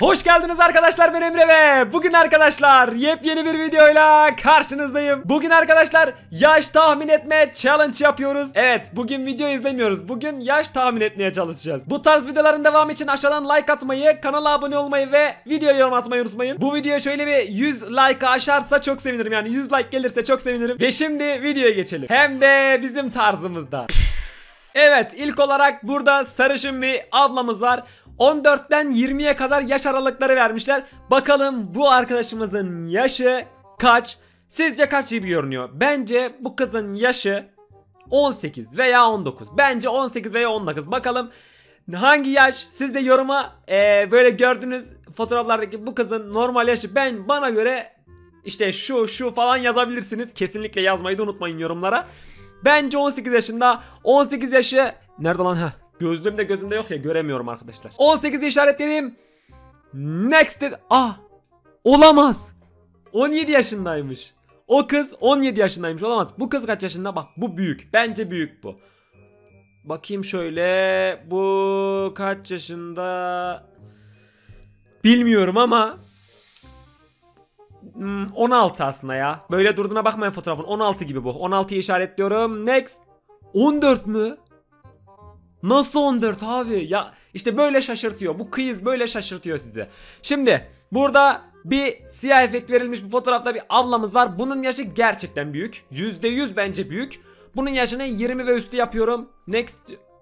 Hoş geldiniz arkadaşlar, ben Emre ve bugün arkadaşlar yepyeni bir videoyla karşınızdayım. Bugün arkadaşlar yaş tahmin etme challenge yapıyoruz. Evet, bugün video izlemiyoruz. Bugün yaş tahmin etmeye çalışacağız. Bu tarz videoların devamı için aşağıdan like atmayı, kanala abone olmayı ve videoya yorum atmayı unutmayın. Bu video şöyle bir 100 like aşarsa çok sevinirim. Yani 100 like gelirse çok sevinirim. Ve şimdi videoya geçelim. Hem de bizim tarzımızda. Evet, ilk olarak burada sarışın bir ablamız var. 14'ten 20'ye kadar yaş aralıkları vermişler. Bakalım bu arkadaşımızın yaşı kaç? Sizce kaç gibi görünüyor? Bence bu kızın yaşı 18 veya 19. Bence 18 veya 19. Bakalım hangi yaş? Siz de yoruma böyle gördüğünüz fotoğraflardaki bu kızın normal yaşı bana göre işte şu falan yazabilirsiniz. Kesinlikle yazmayı da unutmayın yorumlara. Bence 18 yaşında. 18 yaşı nerede lan? Gözlüğüm de gözümde yok ya, göremiyorum arkadaşlar. 18'i işaretledim. Next dedi. Olamaz. 17 yaşındaymış. O kız 17 yaşındaymış, olamaz. Bu kız kaç yaşında? Bak, bu büyük. Bence büyük bu. Bakayım şöyle. Bu kaç yaşında? Bilmiyorum ama 16 aslında ya. Böyle durduğuna bakmayın fotoğrafın. 16 gibi bu. 16'yı işaretliyorum. Next. 14 mü? Nasıl 14 abi? Ya işte böyle şaşırtıyor. Bu quiz böyle şaşırtıyor sizi. Şimdi burada bir siyah efekt verilmiş bir fotoğrafta bir ablamız var. Bunun yaşı gerçekten büyük. %100 bence büyük. Bunun yaşını 20 ve üstü yapıyorum. Next.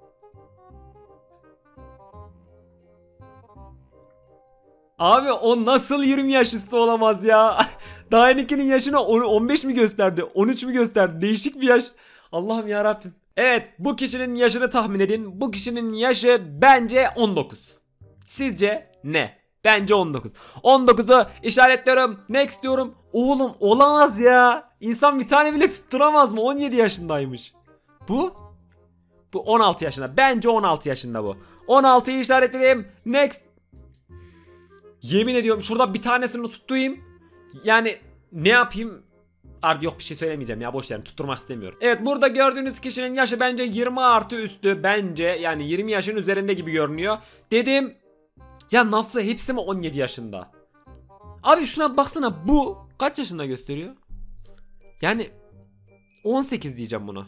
Abi o nasıl 20 yaş üstü olamaz ya? Daha Dahine'nin yaşını 15 mi gösterdi? 13 mü gösterdi? Değişik bir yaş. Allah'ım yarabbim. Evet, bu kişinin yaşını tahmin edin. Bu kişinin yaşı bence 19. Sizce ne? Bence 19. 19'u işaretliyorum. Next diyorum. Oğlum olamaz ya. İnsan bir tane bile tutturamaz mı? 17 yaşındaymış. Bu 16 yaşında. Bence 16 yaşında bu. 16'yı işaretledim. Next. Yemin ediyorum şurada bir tanesini tutturayım. Yani ne yapayım? Yok, bir şey söylemeyeceğim ya, boş verin, tutturmak istemiyorum. Evet, burada gördüğünüz kişinin yaşı bence 20 artı üstü, bence yani 20 yaşın üzerinde gibi görünüyor. Dedim ya, nasıl hepsi mi 17 yaşında? Abi şuna baksana, bu kaç yaşında gösteriyor? Yani 18 diyeceğim buna.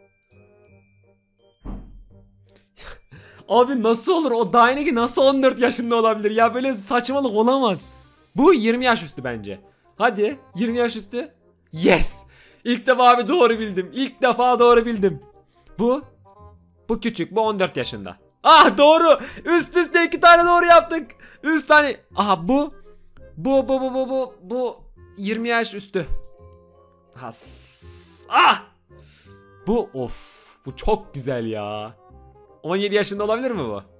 Abi nasıl olur, o Daineki nasıl 14 yaşında olabilir ya, böyle saçmalık olamaz. Bu 20 yaş üstü bence. Hadi 20 yaş üstü. Yes. İlk defa abi doğru bildim. İlk defa doğru bildim. Bu küçük. Bu 14 yaşında. Doğru. Üst üste 2 tane doğru yaptık. Üst tane. Bu 20 yaş üstü. Bu çok güzel ya. 17 yaşında olabilir mi bu?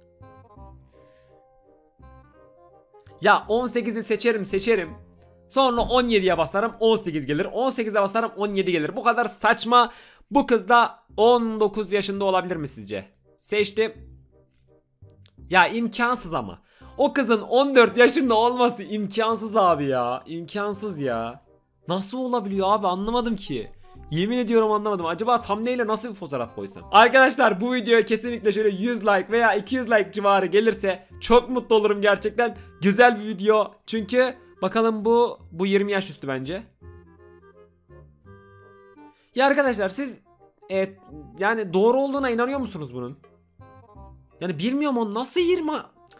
Ya 18'i seçerim. Sonra 17'ye basarım, 18 gelir. 18'e basarım, 17 gelir. Bu kadar saçma. Bu kız da 19 yaşında olabilir mi sizce? Seçtim. Ya imkansız ama. O kızın 14 yaşında olması imkansız abi ya. İmkansız ya. Nasıl olabiliyor abi, anlamadım ki. Yemin ediyorum anlamadım. Acaba thumbnail'e nasıl bir fotoğraf koysam? Arkadaşlar, bu videoya kesinlikle şöyle 100 like veya 200 like civarı gelirse çok mutlu olurum gerçekten. Güzel bir video. Çünkü bakalım bu 20 yaş üstü bence. Ya arkadaşlar, siz yani doğru olduğuna inanıyor musunuz bunun? Yani bilmiyorum, o nasıl 20?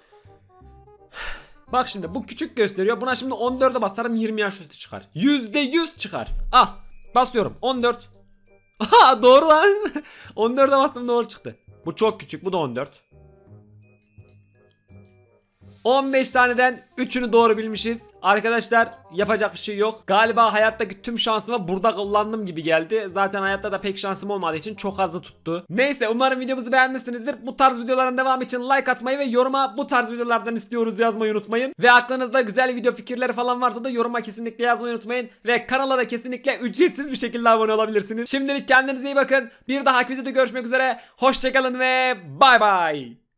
Bak şimdi bu küçük gösteriyor. Buna şimdi 14'e basarım, 20 yaş üstü çıkar. %100 çıkar. Basıyorum 14. Doğru lan. 14'e bastım, doğru çıktı. Bu çok küçük, bu da 14. 15 taneden 3'ünü doğru bilmişiz. Arkadaşlar yapacak bir şey yok. Galiba hayattaki tüm şansımı burada kullandım gibi geldi. Zaten hayatta da pek şansım olmadığı için çok azı tuttu. Neyse, umarım videomuzu beğenmişsinizdir. Bu tarz videoların devamı için like atmayı ve yoruma bu tarz videolardan istiyoruz yazmayı unutmayın. Ve aklınızda güzel video fikirleri falan varsa da yoruma kesinlikle yazmayı unutmayın. Ve kanala da kesinlikle ücretsiz bir şekilde abone olabilirsiniz. Şimdilik kendinize iyi bakın. Bir dahaki videoda görüşmek üzere. Hoşçakalın ve bay bay.